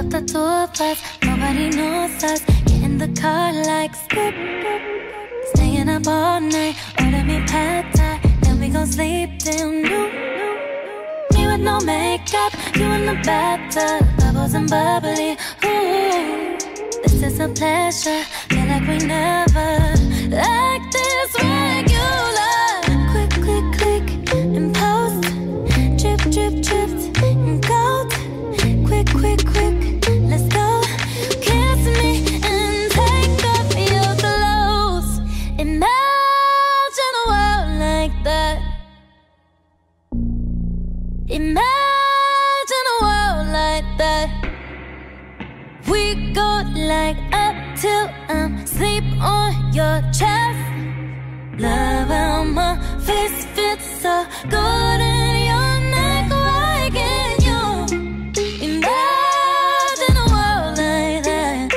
Up the two of us, nobody knows us. Get in the car like skip. Staying up all night, order me pad thai, then we gon' sleep till noon. Me with no makeup, you in the bathtub, bubbles and bubbly. Ooh, this is a pleasure, feel like we never act this regular. Quick, quick, quick, and post. Drip, drip, dripped, and gold. Quick, quick, quick, let's go. Kiss me and take off your clothes. Imagine a world like that. Imagine a world like that. We go like up till I'm asleep on your chest. Love how my face fits so good in your neck. Why can't you imagine a world like that?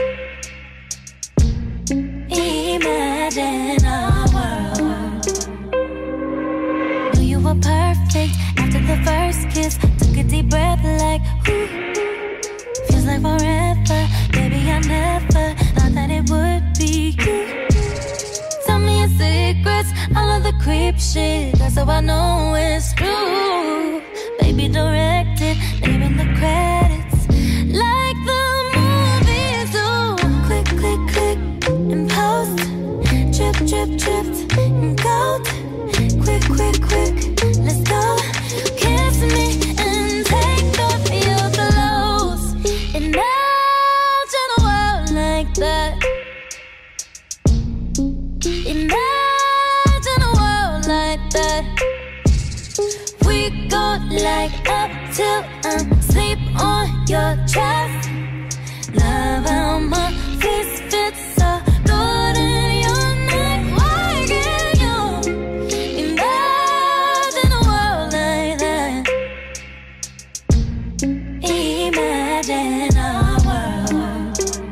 Imagine a world. Knew you were perfect after the first kiss. Took a deep breath like, whew. Feels like forever. Baby, I never thought that it would be you. Tell me your secrets, all of the creep shit, that's how I know it's true. Baby, direct it, name in the credits, like the movies do. Click, click, click, and post. Drip, drip, dripped, and gold. Quick, quick, quick, let's go. Kiss me and take off your clothes. Imagine a world like that. Imagine a world like that. We go like up till I'm asleep on your chest. Love how my face fits so good in your neck. Why can't you imagine a world like that? Imagine a world.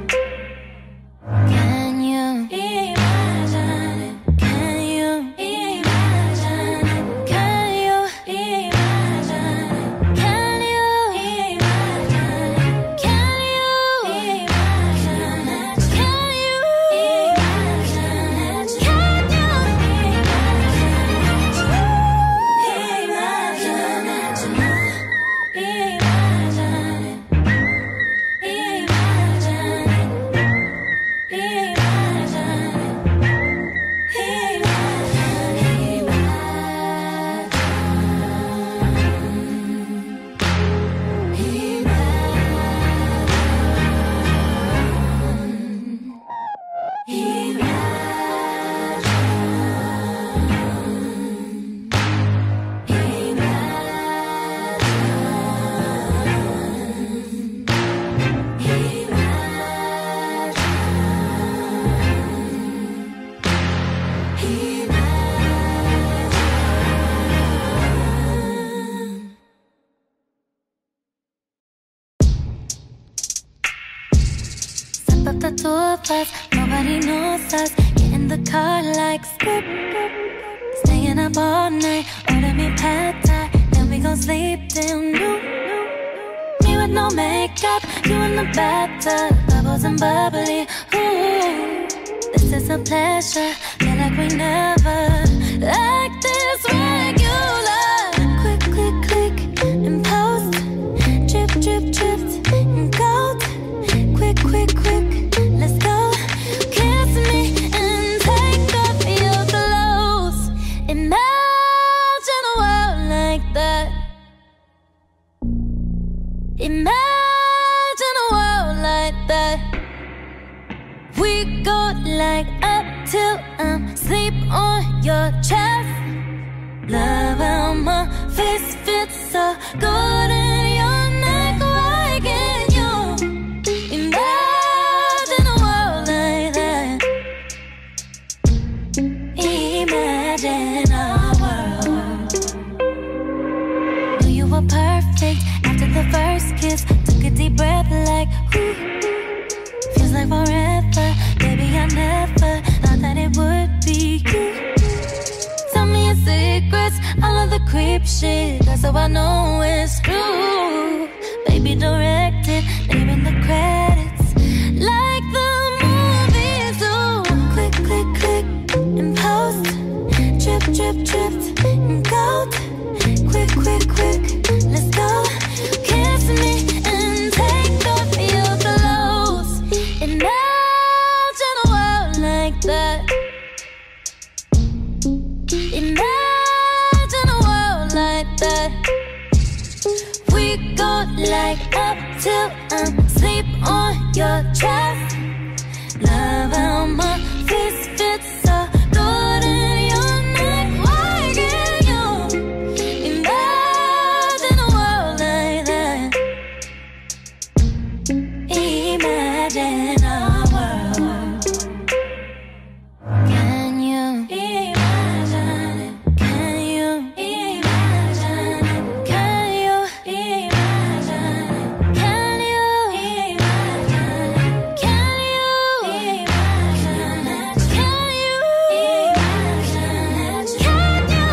Can you imagine it? Can you imagine it? Can you imagine it? Can you imagine it? Can you imagine it? Can you imagine it? Can you Up the two of us, nobody knows us. Get in the car like skip. Staying up all night, order me pad thai, then we gon' sleep till noon. Me with no makeup, you in the bathtub, bubbles and bubbly. Ooh, this is a pleasure, feel like we never act this regular. Quick, quick, click, and post. Drip, drip, dripped, and gold. Quick, quick, quick, let's go. Kiss me and take off your clothes. Imagine a world like that. Imagine a world like that. We go like up till I'm asleep on your chest. Love how my face fits so good in your neck. Why can't you imagine a world like that? Imagine a world. Knew you were perfect after the first kiss. Took a deep breath like, whew. Feels like forever. Baby, I never thought that it would be you. Tell me your secrets, all of the creep shit, that's how I know it's true. Baby, direct it, name in the credits. go like up till I'm sleep on your chest. Love how my fist fits so good in your neck. Why can't you imagine a world like that? Imagine a world. Can you imagine it? Can you imagine it? Can you imagine it? Can you imagine it? Can you imagine it? Can you imagine it? Can you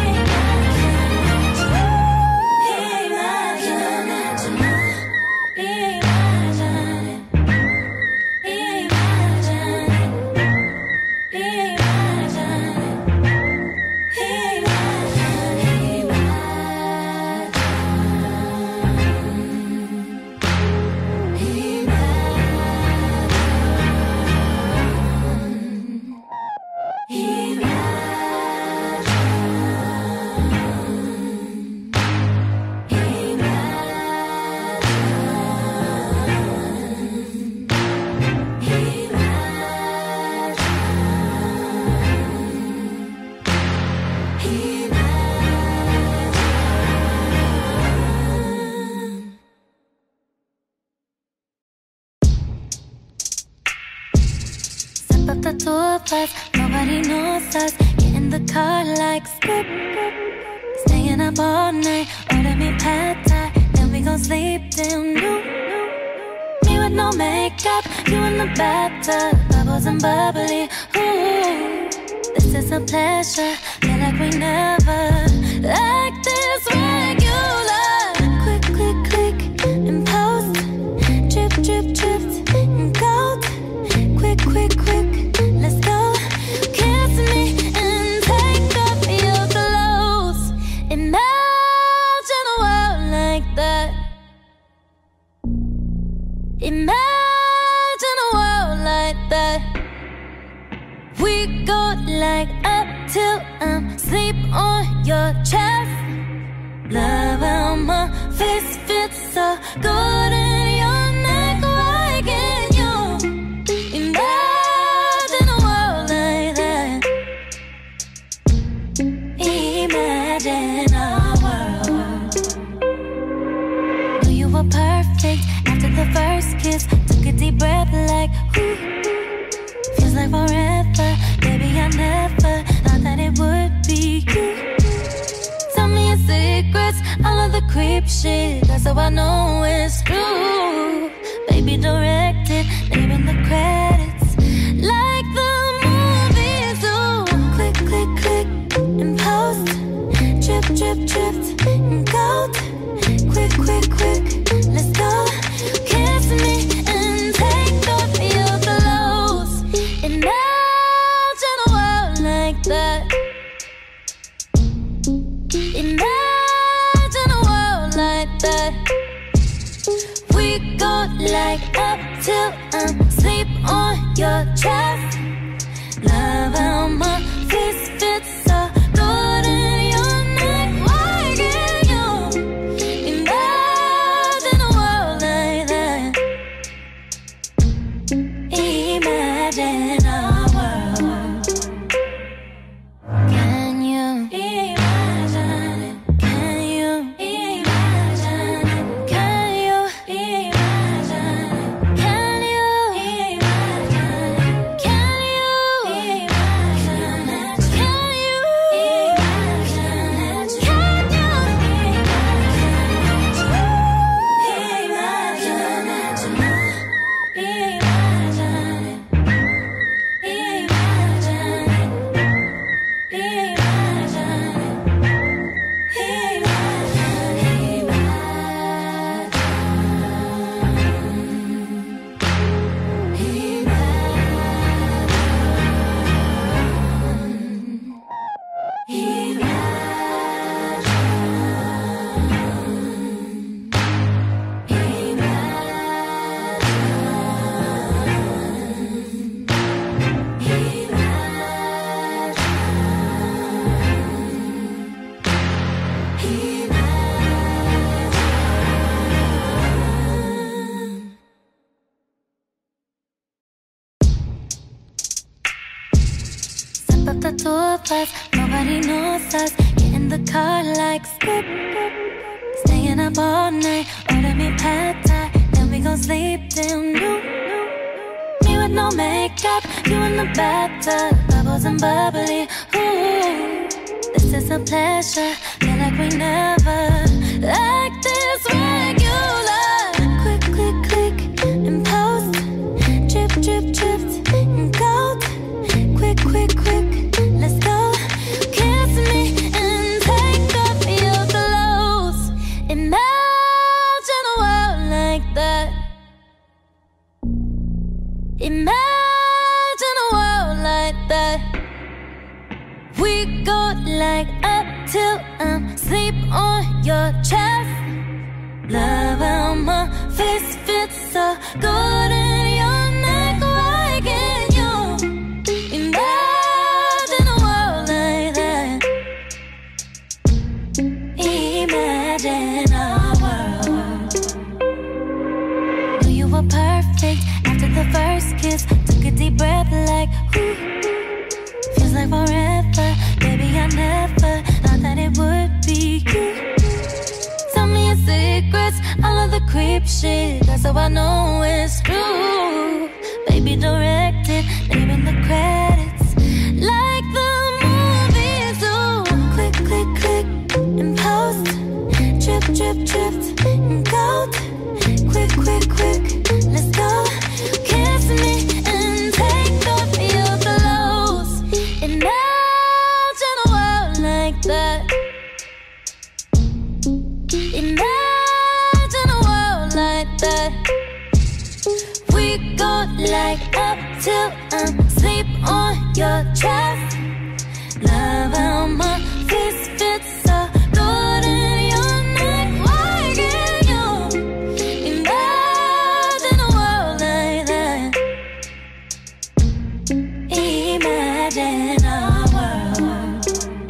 Up the two of us, nobody knows us. Get in the car like skip. Staying up all night, order me pad thai, then we gon' sleep till noon. Me with no makeup, you in the bathtub, bubbles and bubbly. Ooh, this is a pleasure, feel like we never like this regular. Click, click, click, and post. Drip, drip, dripped, and gold. Quick, quick, quick, let's go. Kiss me and take off your clothes. Imagine a world like that. Imagine a world like that. We go like up till I'm sleep on your chest. Love how my face fits so good in your neck. Why can't you imagine a world like that? Imagine a world. Knew you were perfect after the first kiss. Took a deep breath like, ooh, feels like forever. Baby, I never thought that it would be you. Tell me your secrets, all of the creep shit. That's how I know it's true. Baby, direct it, name in the credits, like the movies do. Click, click, click, and post. Drip, drip, dripped, and gold. Quick, quick, quick, let's go. Kiss me and take off your clothes. Imagine a world like that. Imagine a world like that. We go like up till I'm sleep on your chest. Love how my face fits so good in your neck. Why can't you imagine a world like that? Imagine a world. Can you imagine it? Can you imagine it? Can you imagine it? Can you imagine it? Can you imagine the two of us, nobody knows us. Get in the car like skip. Staying up all night, order me pad thai, then we gon' sleep till noon. Me with no makeup, you in the bathtub, bubbles and bubbly. Ooh, this is a pleasure, feel like we never like this regular. Quick, click, click, and post. Drip, drip, dripped, and gold. Quick, quick, quick, let's go. Kiss me and take off your clothes. Imagine a world like that. Imagine a world like that. We go like up till I'm asleep on your chest. Love how my face fits so good in your neck. Why can't you imagine a world like that? Imagine a world. Knew you were perfect after the first kiss. Took a deep breath like, ooh, feels like forever. Baby, I never thought that it would be you. Tell me your secrets, all of the creep shit, that's how I know it's true. Baby, direct it, name in the credits, like the movies do. Click, click, click, and post. Drip, drip, dripped, and gold. Quick, quick, quick, let's go. Kiss me and take off your clothes. Imagine a world like that. Imagine a world like that. We go like up till I'm asleep on your chest. Love how my face fits so good in your neck. Why can't you imagine a world like that? Imagine a world.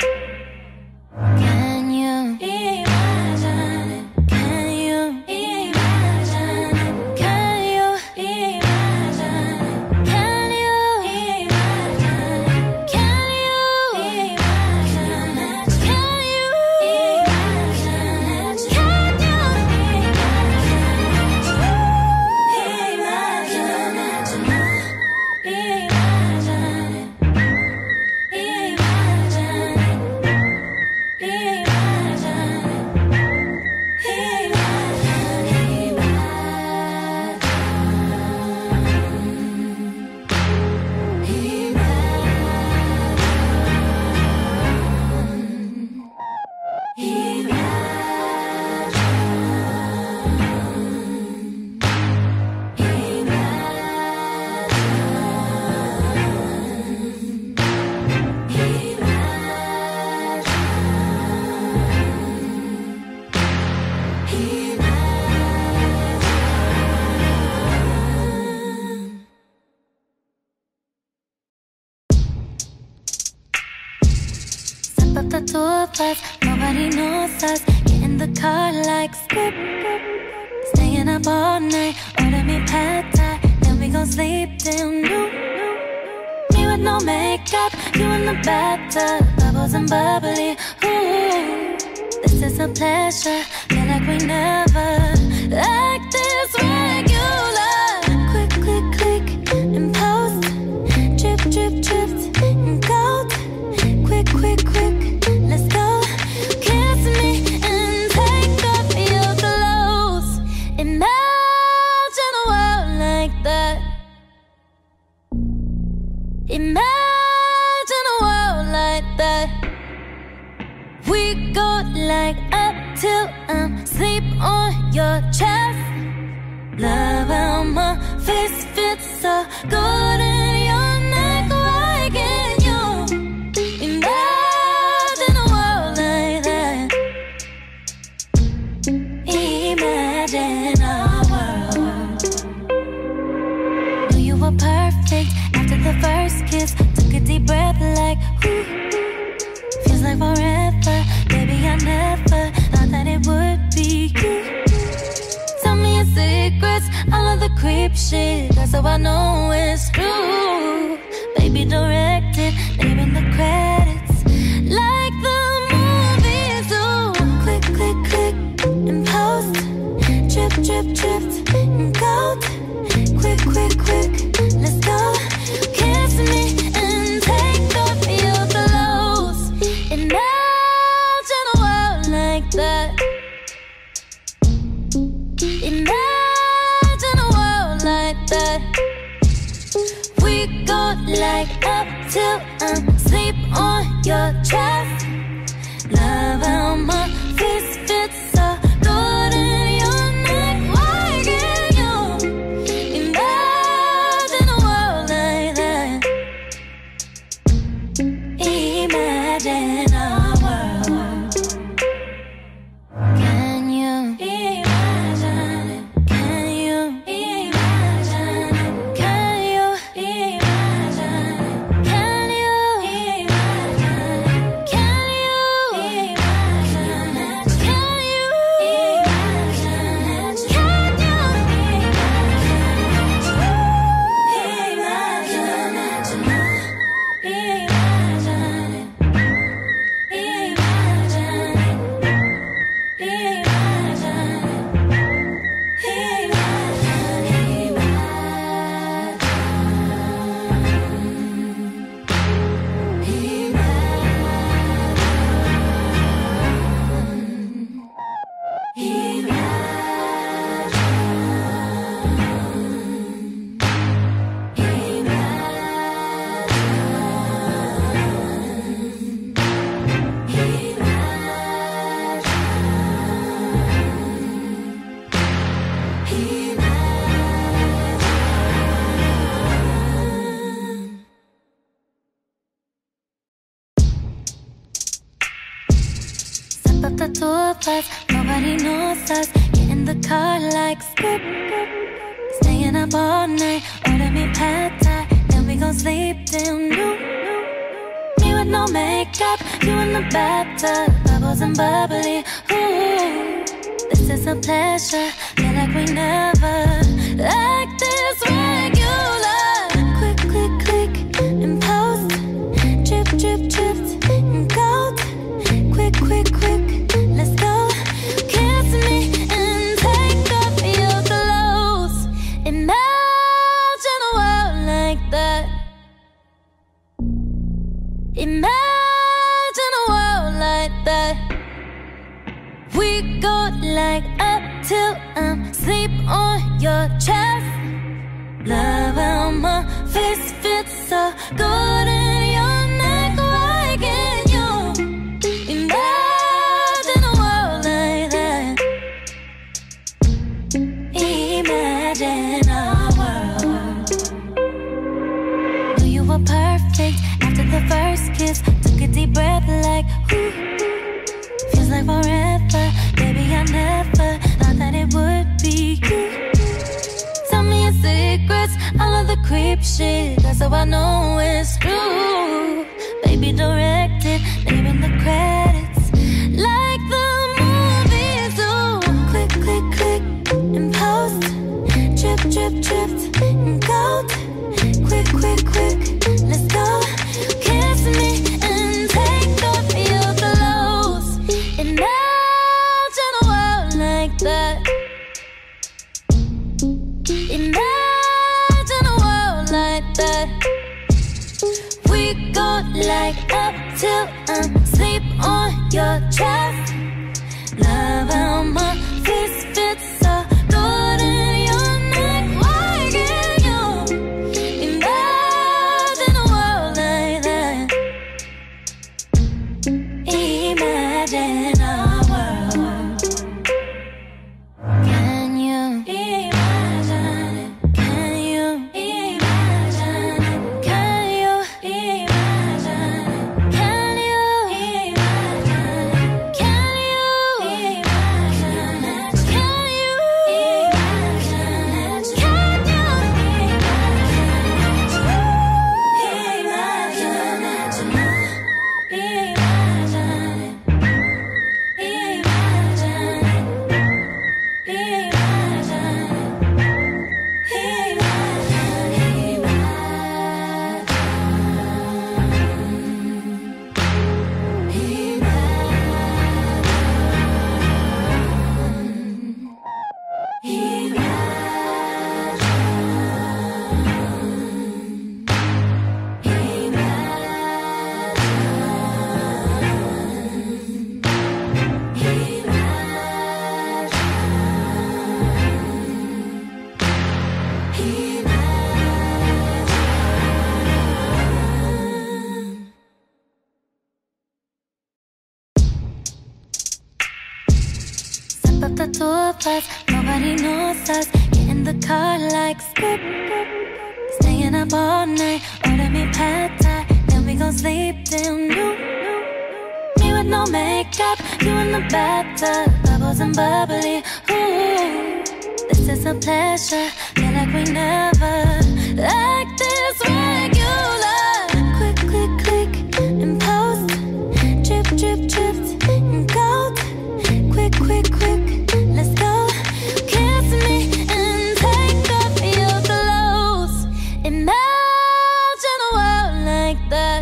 Can you imagine it? Can you imagine it? Can you imagine it? Can you imagine it? Can you imagine it? Can you imagine it? Can you Up the two of us, nobody knows us. Get in the car like skip. Staying up all night, order me pad thai, then we gon' sleep till noon. Me with no makeup, you in the bathtub, bubbles and bubbly. Ooh, this is a pleasure, feel like we never like this regular. Quick, click, click, and post. Drip, drip, dripped, and gold. Quick, quick, quick, let's go. Kiss me and take off your clothes. Imagine a world like that. Imagine a world like that. We go like up till I'm asleep on your chest. Love how my face fits so good in your neck. Why can't you imagine a world like that? Imagine a world. Knew you were perfect after the first kiss. Took a deep breath like, ooh, feels like forever. Baby, I never thought that it would be you. Tell me your secrets, all of the creep shit, that's how I know it's true. baby directed, leaving the credits like the movies do. Click, click, click, and post. Drip, drip, dripped, and gold. Quick, quick, quick, let's go. Kiss me and take off your clothes. Imagine a world like that. Imagine a world like that. We go like up till I'm sleep on your chest. Love how my face fits so good in your neck. Why can't you imagine a world like that? Imagine a world. Can you imagine it? Can you imagine it? Can you imagine it? Can you imagine it? Can you imagine it? Can you imagine it? Can you Step up the tour bus, nobody knows us. Get in the car like skip. Staying up all night, order me pad thai, then we gon' sleep till noon. Me with no makeup, you in the bathtub, bubbles and bubbly. Ooh, this is a pleasure, feel like we never act this regular. Quick, click, click, and post. Drip, drip, dripped, and gold. Quick, quick, quick, let's go. Kiss me and take off your clothes. Imagine a world like that. Imagine a world like that. We go like up till I'm sleep on your chest. Love how my face fits so good in your neck. Why can't you imagine a world like that? Imagine a world. Knew you were perfect after the first kiss. Took a deep breath like, ooh, feels like forever. Baby, I never thought that it would be you. Tell me your secrets, all of the creep shit, that's how I know it's true. Baby directed, leaving the credits like the movies do. Click, click, click, and post. Drip, drip, dripped, and gold. Quick, quick, quick, let's go. Kiss me and take off your clothes. Imagine a world like that. Imagine a world like that. We go like up till I'm sleep on your chest. Love how my face fits so good in your neck. Why can't you imagine a world like that? Imagine a world. Can you imagine it? Can you imagine it? Can you imagine it? Can you imagine it? Can you imagine Up the two of us, nobody knows us. Get in the car like skip. Staying up all night, order me pad thai. Then we gon' sleep till noon. Me with no makeup, you in the bathtub, bubbles and bubbly. Ooh, this is a pleasure. Feel like we never like this regular. Quick, quick, click and post. Drip, drip, dripped and gold. Quick, quick, quick. Let's go. Kiss me and take off your clothes. Imagine a world like that.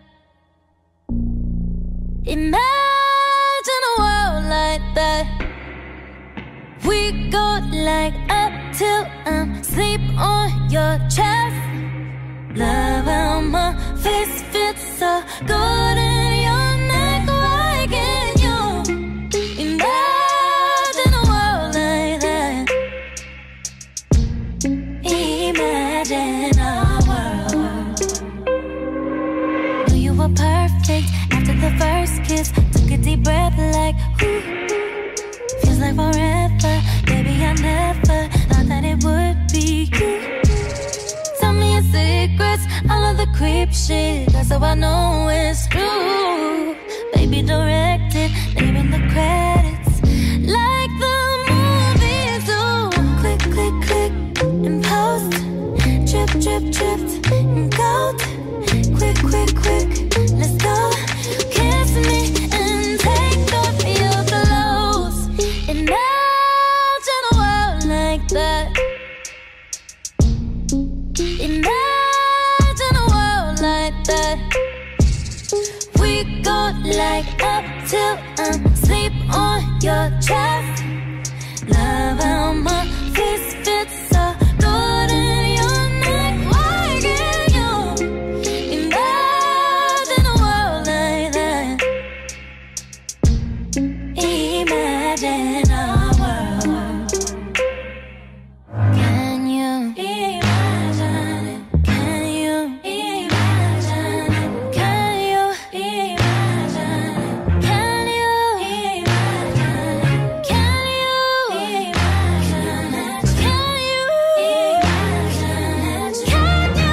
Imagine a world like that. We go like up till I'm sleep on your chest. Love how my face fits so good in your neck. Why can't you imagine a world like that? Imagine a world. Knew you were perfect after the first kiss. Took a deep breath like, ooh. Feels like forever. Baby, I never thought that it would be you. Tell me your secrets, all of the creep shit. That's how I know it's true. Baby, directed, naming the credits like the movies do. Click, click, click and post. Drip, drip, dripped and gold. Quick, quick, quick, let's go. Kiss me and take off your clothes. Imagine a world like that. Imagine a world like that. We go like up till I'm sleep on your chest. Love how my face fits so good in your neck. Why can't you imagine a world like that? Imagine a world. Can you imagine it? Can you imagine it? Can you imagine it? Can you imagine it? Can you imagine it? Can you imagine it? Can you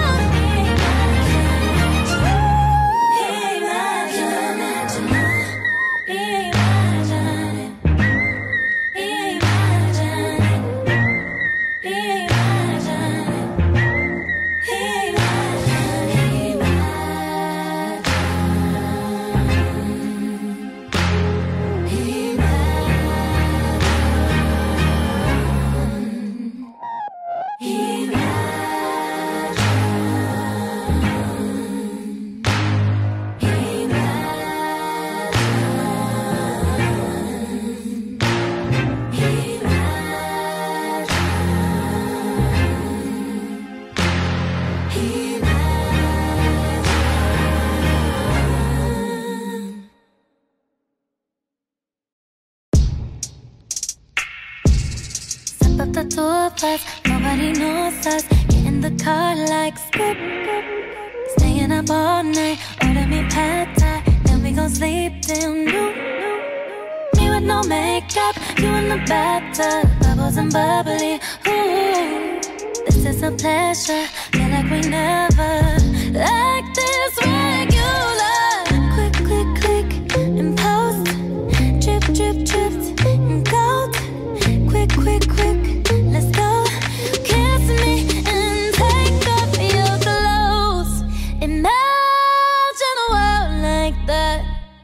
Up the two of us, nobody knows us. Get in the car like skip. Staying up all night, order me pad thai. Then we gon' sleep till noon. Me with no makeup, you in the bathtub, bubbles and bubbly. Ooh, this is a pleasure. Feel like we never like this regular. Quick, quick, click and post. Drip, drip, dripped and gold. Quick, quick, quick, let's go. Kiss me and take off your clothes. Imagine a world like that.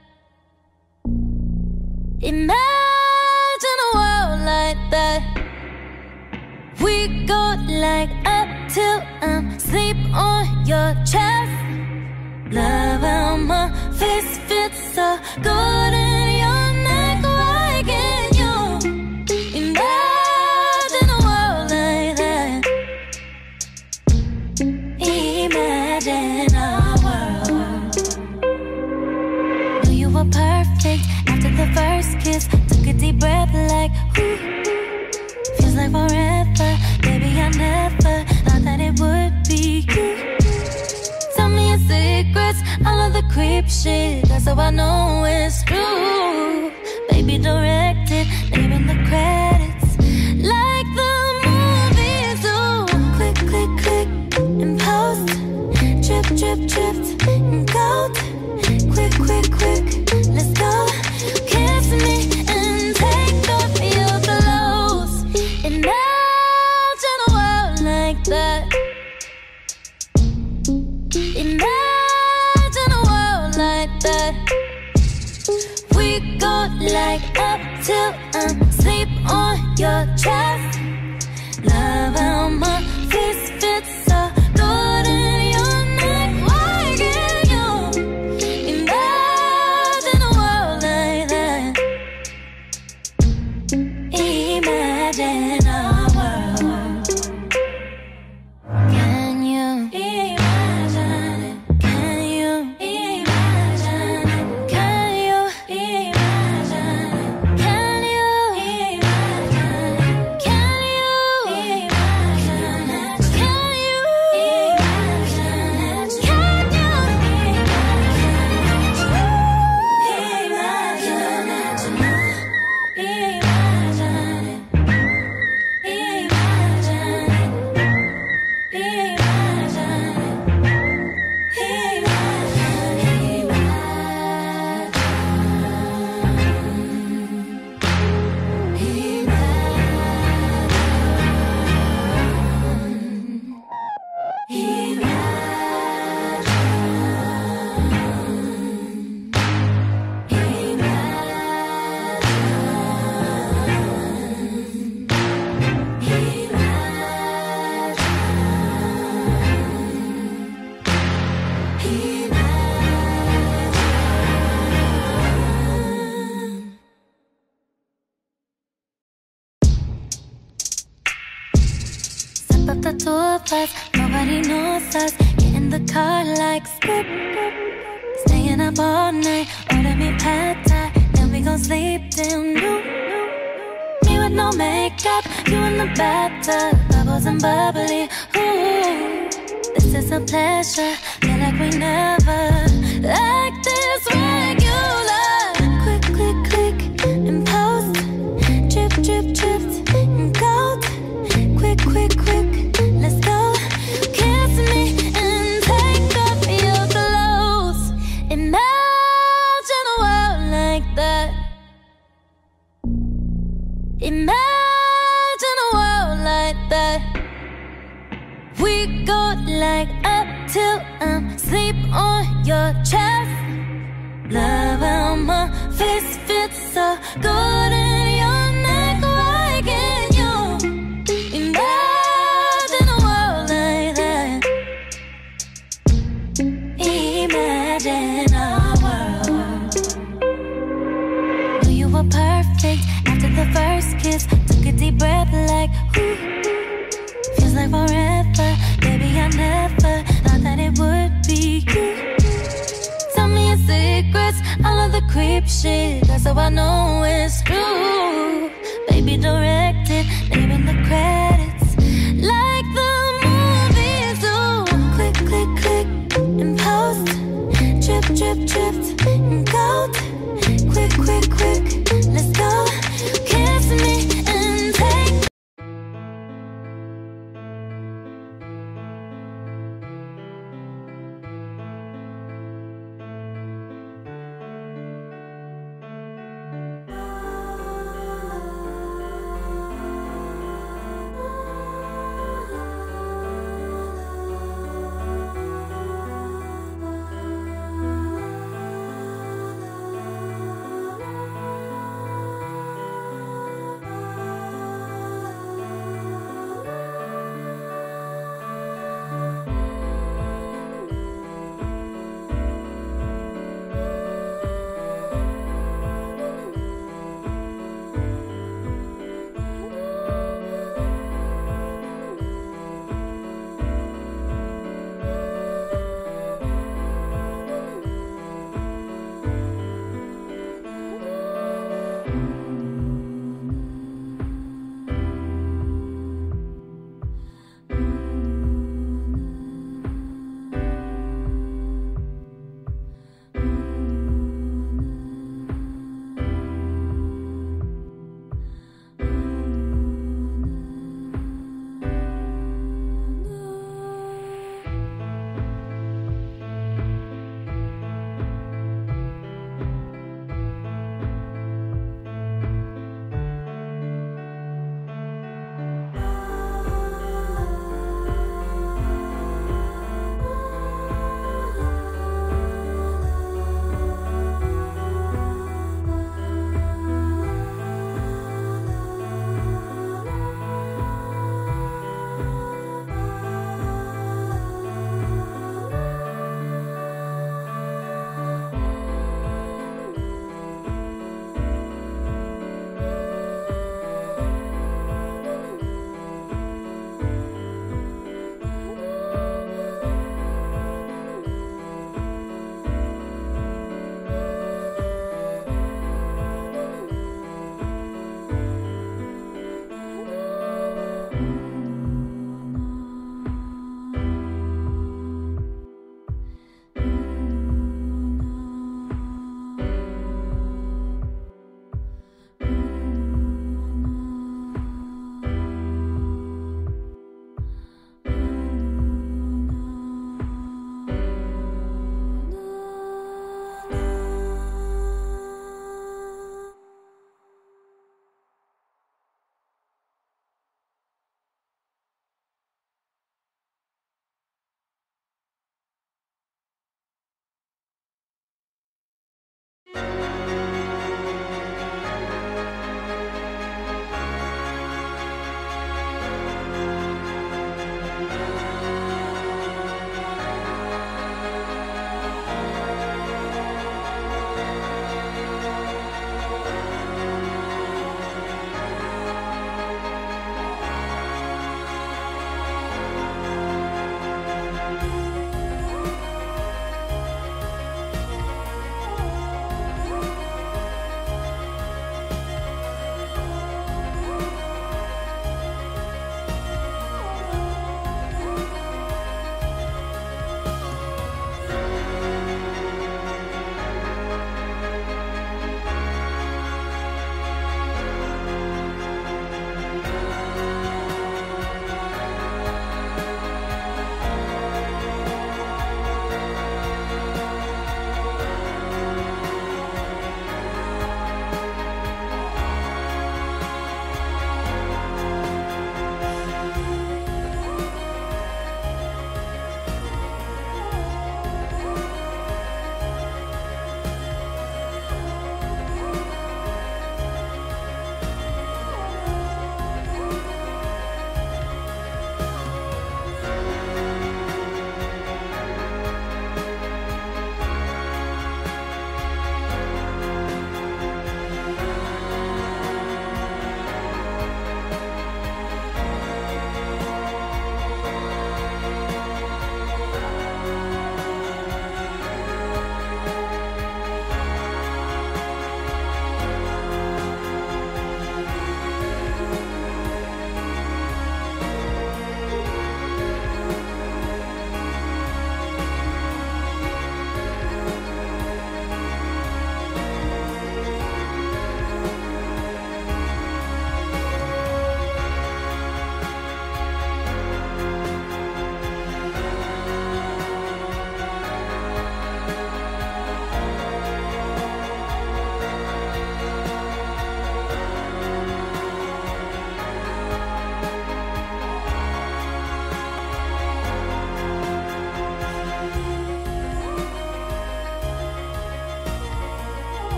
Imagine a world like that. We go like up till I'm sleep on your chest. Love how my face fits so good in your neck. Why can't you imagine creep shit, that's how I know it's true. Baby directed, name in the credits, like the movies do. Click, click, click, and post. Drip, drip, dripped, and gold. Quick, quick, quick, let's go. Kiss me and take off your clothes. Imagine a world like that. Imagine a world like that. We go like up till I'm sleep on your chest. Love how my fist fits so good in your neck. Why can't you imagine a world like that? Imagine a world. Can you imagine it? Can you imagine it? Can you imagine it? Can you imagine it? Can you imagine it? Can you imagine it? Can you imagine it? Imagine it. Step up the two of us, nobody knows us. Get in the car like skip. Staying up all night, order me pad thai, then we gon' sleep till noon. Me with no makeup, you in the bathtub, bubbles and bubbly. Ooh, this is a pleasure, feel like we never act this regular. Quick, quick, click, and post. Drip, drip, dripped, and gold. Quick, quick, quick, let's go. Kiss me and take off your clothes. Imagine a world like that. Imagine a world like that. We go like up till I'm sleep on your chest. Love how my face fits so good in your neck. Why can't you imagine a world like that? Imagine a world. Knew you were perfect after the first kiss. Took a deep breath like, ooh, feels like forever. Baby, I never thought that it would be you. Tell me your secrets, all of the creep shit, that's how I know it's true. Baby directed, name in the credits, like the movies do. Click, click, click, and post. Drip, drip, dripped, and gold. Quick, quick, quick, let's go. Kiss me and take.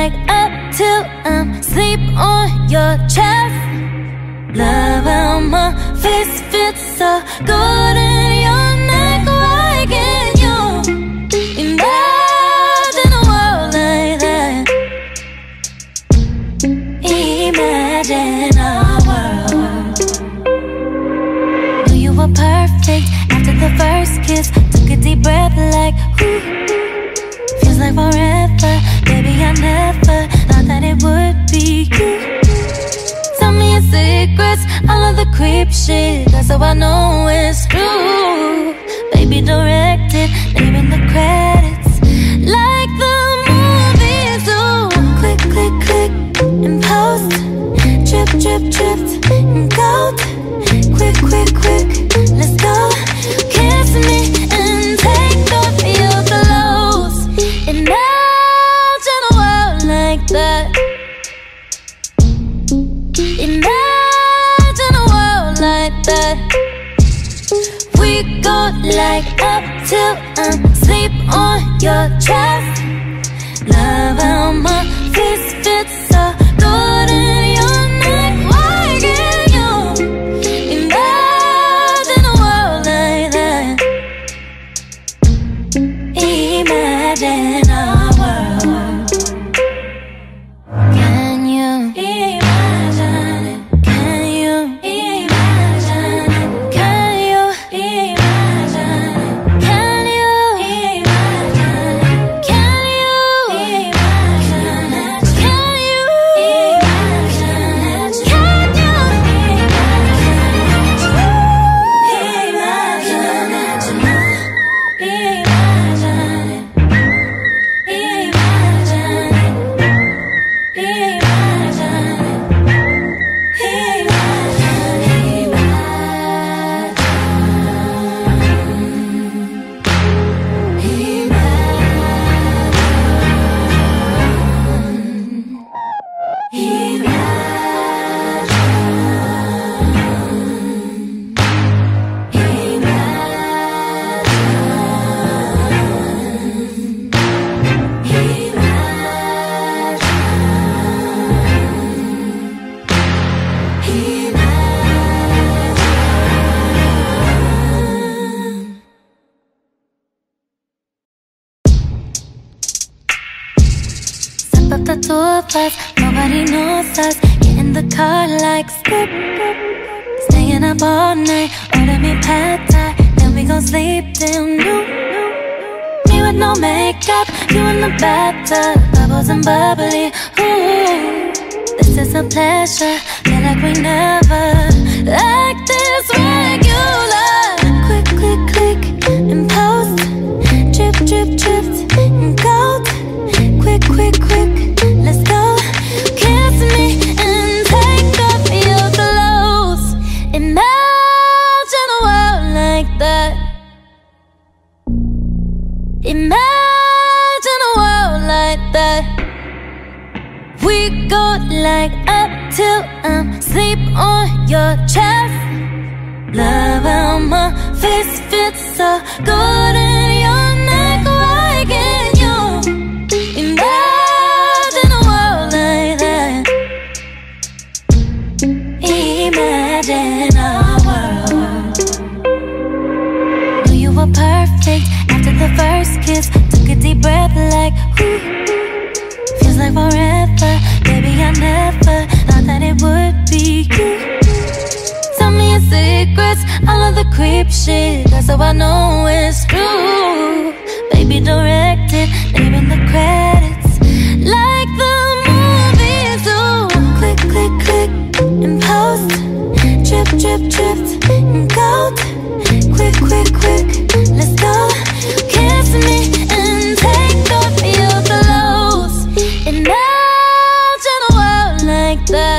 like up till I'm asleep on your chest. Love how my face fits so good in your neck. Why can't you imagine a world like that? Imagine a world. Knew you were perfect after the first kiss. Took a deep breath like, whoo. Feels like forever. Baby, I never thought that it would be you. Tell me your secrets, all of the creep shit. That's how I know it's true. Baby, direct it, name in the credits, like the movies do. Click, click, click, and post. Drip, drip, dripped, and gold. Quick, quick, quick, let's go. Kiss me and take off your clothes. Imagine a world like that. Imagine a world like that. We go like up till I'm asleep on your chest. Love how my face fits so good in your neck. Why can't you imagine a world like that? Imagine a world. Can you imagine it? Can you imagine it? Can you imagine it? Can you imagine it? Can you imagine it? Can you imagine it? Can you up the two of us, nobody knows us. Get in the car like skip. Staying up all night, order me pad thai, then we gon' sleep till noon. Me with no makeup, you in the bathtub, bubbles and bubbly. Ooh, this is a pleasure, feel like we never act this regular. Quick, click, click, and post. Drip, drip, dripped, and gold. Quick, quick, quick, let's go. Kiss me and take off your clothes. Imagine a world like that. Imagine a world like that. We go like up till I'm asleep on your chest. Love how my face fits so good in your neck. Why can't you imagine a world like that? Imagine a world. Knew you were perfect after the first kiss. Took a deep breath like, whoo. Feels like forever. Baby, I never thought that it would be you. Tell me your secrets, all of the creep shit. That's how I know it's true. Baby, direct it, name in the credits, like the movies do. Click, click, click, and post. Drip, drip, dripped, and gold. Quick, quick, quick, let's go. Kiss me and take off your clothes. Imagine a world like that.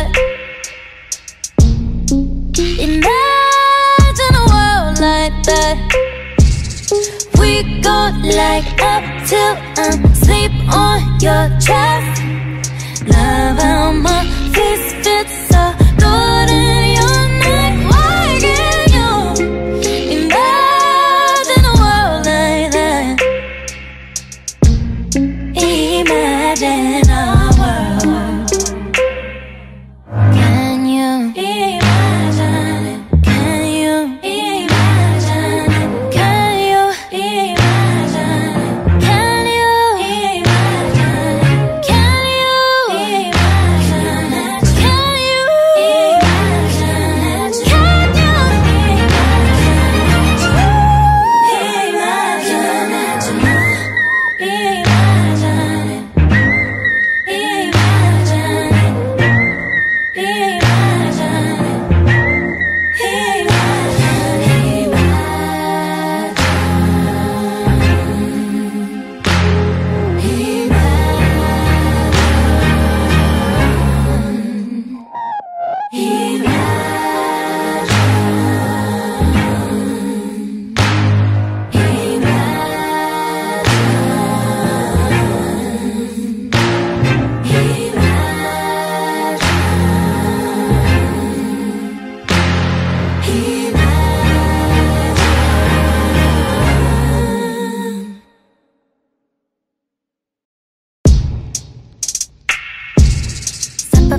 Imagine a world like that. We go like up till I'm asleep on your chest. Love how my face fits so good in your neck. Why can't you imagine a world like that? Imagine a world.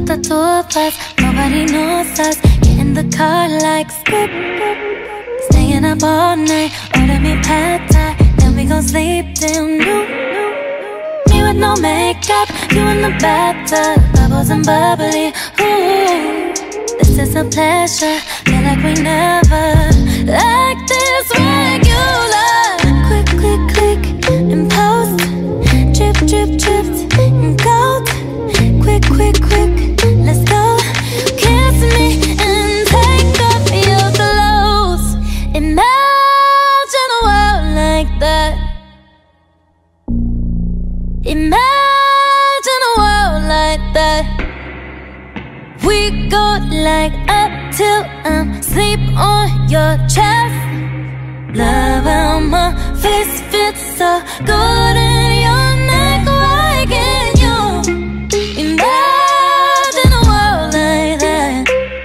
the two of us, nobody knows us. Get in the car like skip. Staying up all night, order me pad thai, then we gon' sleep till noon. Me with no makeup, you in the bathtub, bubbles and bubbly. Ooh, this is a pleasure, feel like we never act this regular. Quick, click, click, and post. Drip, drip, dripped, and gold. Quick, quick, quick, let's go. Kiss me and take off your clothes. Imagine a world like that. Imagine a world like that. We go like up till I'm sleep on your chest. Love how my face fits so good in your neck. Why can't you imagine a world like that?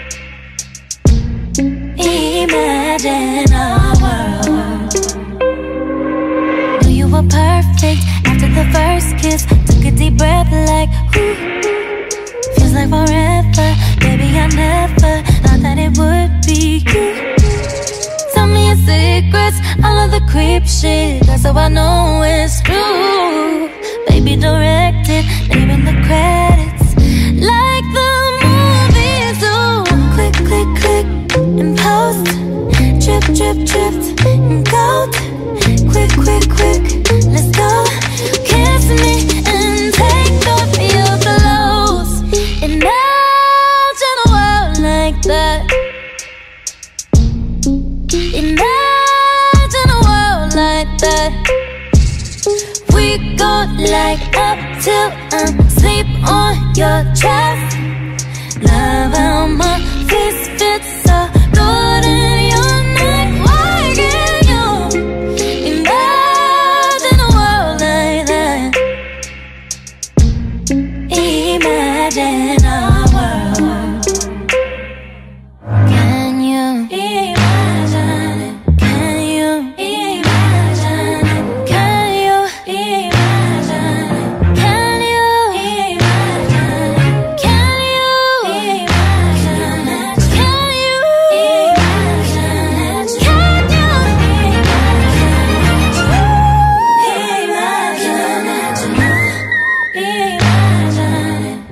Imagine a world. Knew you were perfect after the first kiss. Took a deep breath like whoo. Feels like forever. Baby, I never thought that it would be you. Tell me your secrets, all of the creep shit, that's how I know it's true. Baby, directed, naming the credits like the movies do. Click, click, click, and post. Drip, drip, dripped, and gold. Quick, quick, quick, let's go. Kiss me and take off your clothes. Imagine a world like that. Imagine a world like that. We go like up till I'm sleep on your chest. Love how my face fits so good in your neck. Why can't you imagine a world like that? Imagine a world. Can you imagine it? Can you imagine it? Can you imagine it? Can you imagine it? Can you imagine it? Can you imagine it? Can you imagine it? Imagine it.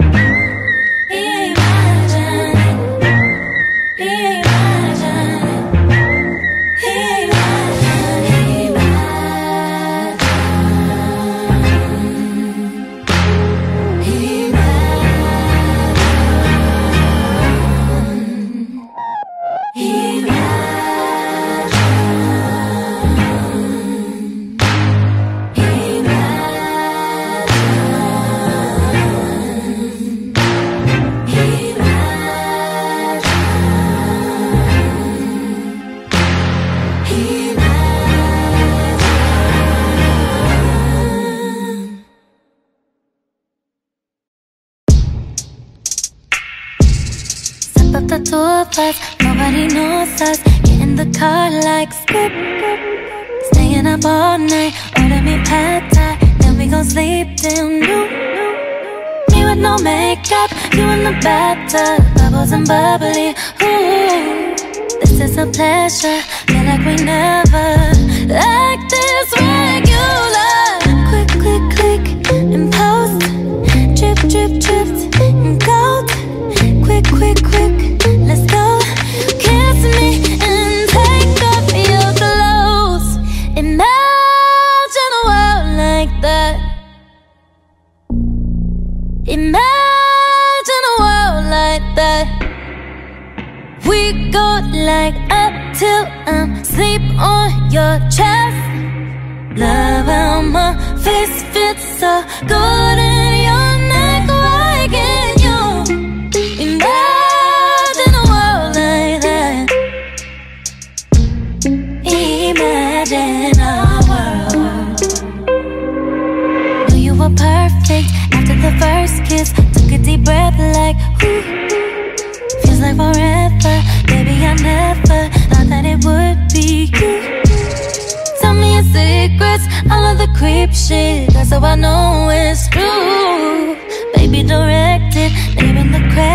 Up the two of us, nobody knows us. Get in the car like skip. Staying up all night, order me pad thai, then we gon' sleep till noon. Me with no makeup, you in the bathtub, bubbles and bubbly. Ooh, this is a pleasure, feel like we never act this regular. Quick, click, click, and post. Drip, drip, dripped, and gold. Quick, quick, quick, let's go. Kiss me and take off your clothes. Imagine a world like that. Imagine a world like that. We go like up till I'm sleep on your chest. Love how my face fits so good in your neck. Why can't you imagine a world like that? Imagine a world. Knew you were perfect after the first kiss. Took a deep breath like whoo. Feels like forever. Baby, I never thought that it would be you. Tell me your secrets, all of the creep shit, that's how I know it's true. Baby, directed, naming the credits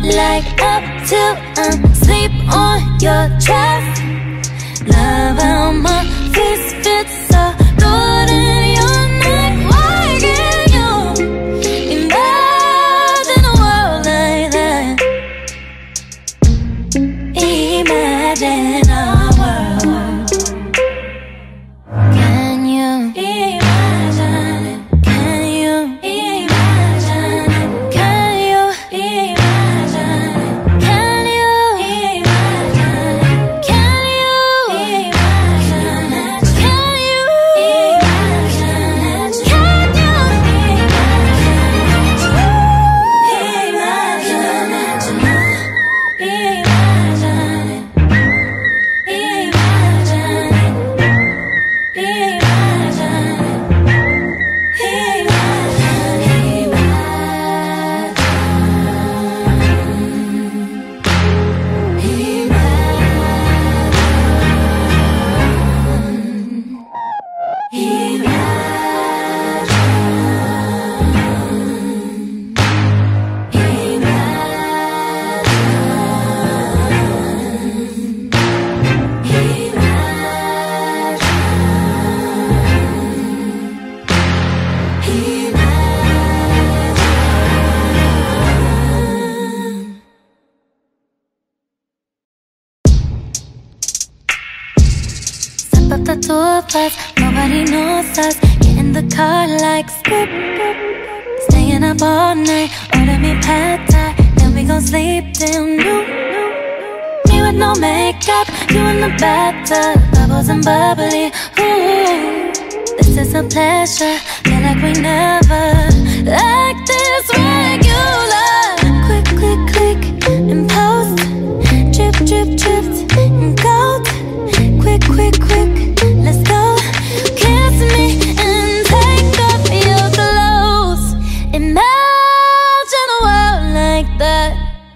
like up till I'm sleep on your chest. Love how my face fits so good in your neck. Why can't you imagine a world like that? Imagine a world. Can you imagine it? Can you imagine it? Can you imagine it? Can you imagine it? Can you imagine it? Can you imagine it? Can you up the two of us, nobody knows us. Get in the car like scoop. Staying up all night, order me pad thai, then we gon' sleep till noon. Me with no makeup, you in the bathtub, bubbles and bubbly. Ooh, this is a pleasure, feel like we never like this regular. Quick, quick, quick, and post, drip, drip, dripped, and gold. Quick, quick, quick, let's go. Kiss me and take off your clothes. Imagine a world like that.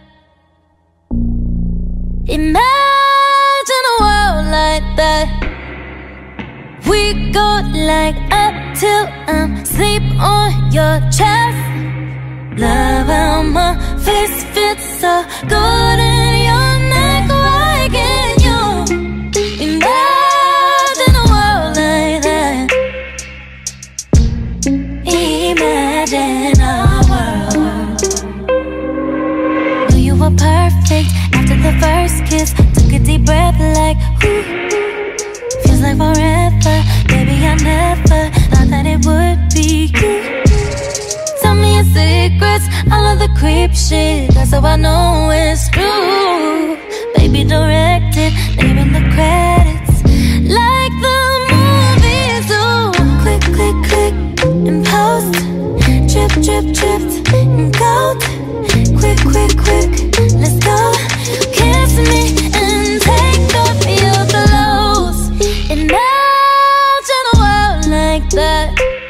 Imagine a world like that. We go like up till I'm sleep on your chest. Love how my face fits so good in your neck. Why can't you imagine a world like that? Imagine a world. Knew you were perfect after the first kiss. Took a deep breath like, ooh, feels like forever. Baby, I never thought that it would be you. Tell me your secrets, all of the creep shit, that's how I know it's true. Baby, directed, name in the credits, like the movies do. Click, click, click, and post, drip, drip, dripped, and gold. Quick, quick, quick, let's go. Kiss me and take off your clothes. Imagine a world like that.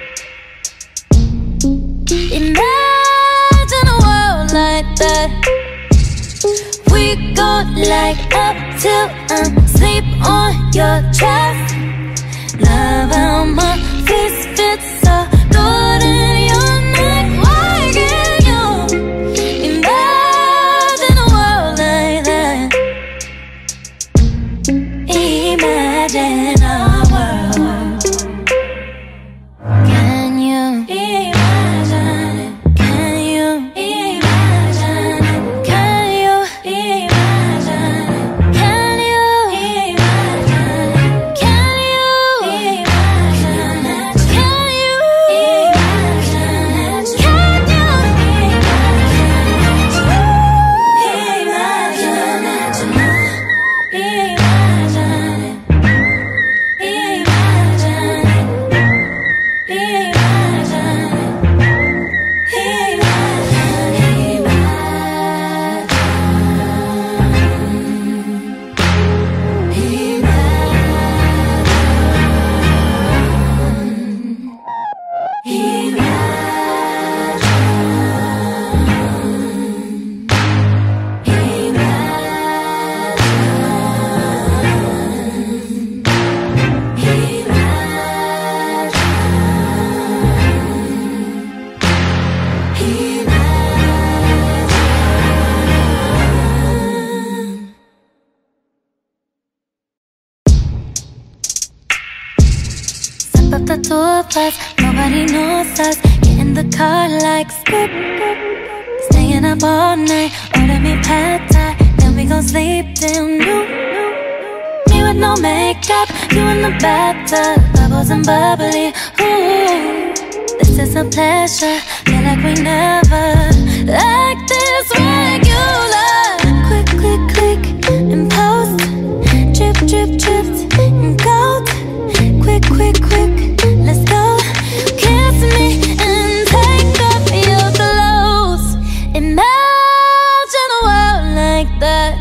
Imagine a world like that. We go like up till I'm sleep on your chest. Love how my face fits so good in your neck. Why can't you imagine a world like that? Imagine a world. Can you imagine it? Can you imagine it? Can you imagine it? Can you imagine it? Can the two of us, nobody knows us. Get in the car like skip. Staying up all night, order me pad thai, then we gon' sleep till noon. Me with no makeup, you in the bathtub, bubbles and bubbly. Ooh, this is a pleasure, feel like we never act this regular. Quick, click, click, and post. Drip, drip, dripped, and gold. Quick, quick, quick, let's go. Kiss me and take off your clothes. Imagine a world like that.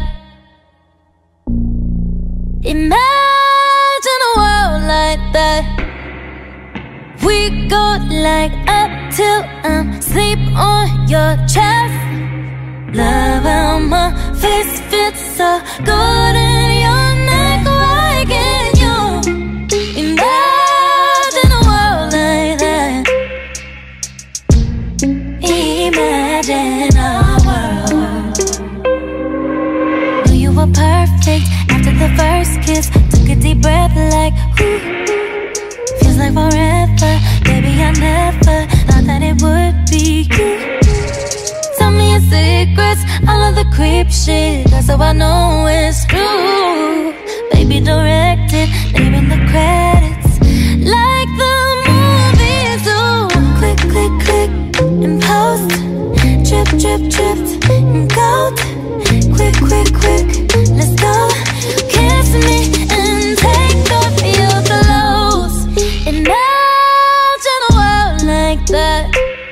Imagine a world like that. We go like up till I'm sleep on your chest. Love how my face fits so good in your neck. Why can't you imagine a world like that? Imagine a world. Knew you were perfect after the first kiss. Took a deep breath like whoo. Feels like forever. Baby, I never thought that it would be you. Tell me your secrets, all of the creep shit, that's how I know it's true. Baby, direct it, name in the credits, like the movies do. Click, click, click, and post. Drip, drip, dripped, and gold. Quick, quick, quick, let's go. Kiss me and take off your clothes. Imagine a world like that.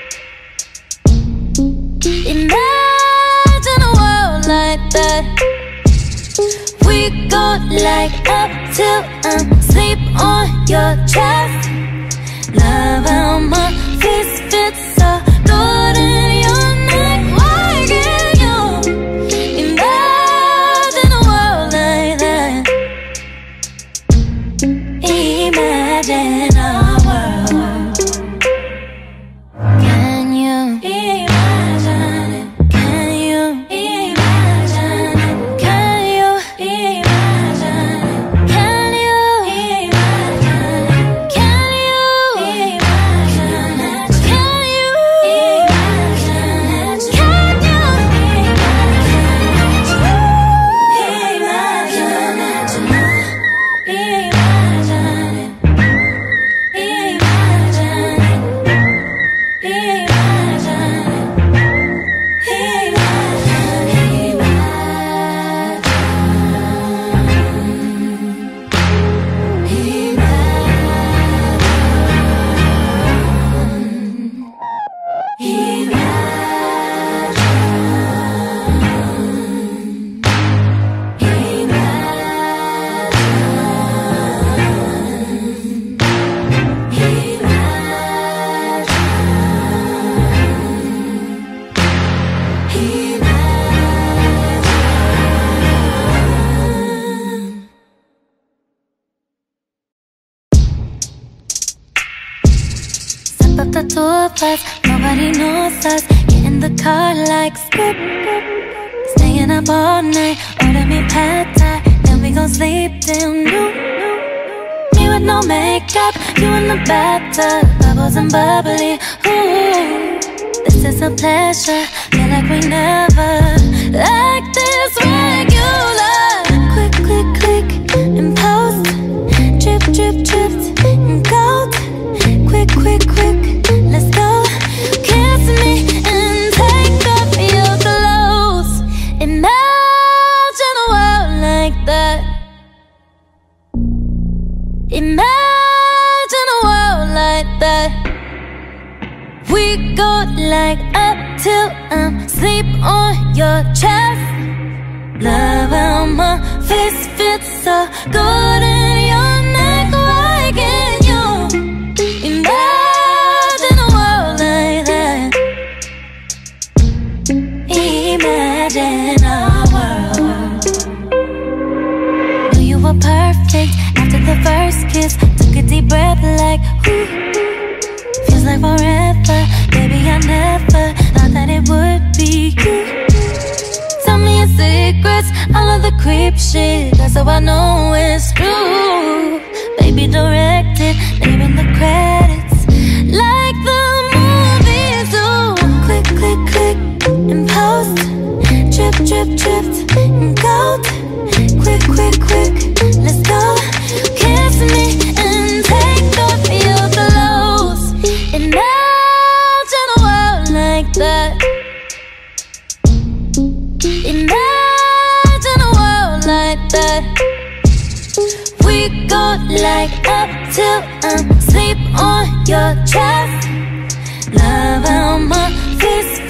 Imagine a world like that. We go like up till I'm sleep on your chest. Love how my face fits so good in your neck. Why can't you imagine a world like that? Imagine a world. Can you imagine it? Can you imagine it? Can you imagine it? Can you imagine it? Can you imagine it? Can you imagine it? Can you Up the two of us, nobody knows us. Get in the car like skip. Staying up all night, order me pad thai, then we gon' sleep till noon. Me with no makeup, you in the bathtub, bubbles and bubbly. Ooh, this is a pleasure, feel like we never act this regular. Quick, click, click, and post. Drip, drip, dripped, and gold. Quick, quick, quick, let's go. Kiss me and take off your clothes. Imagine a world like that. Imagine a world like that. We go like up till I'm sleep on your chest. Love how my face fits so good in your neck. Why can't you imagine a world like that? Imagine a world. Knew you were perfect after the first kiss. Took a deep breath like whoo. Feels like forever. Baby, I never thought that it would be you. Tell me your secrets, all of the creep shit, that's how I know it's true. Baby, direct it, name in the credits. till I'm asleep on your chest. Love how my fist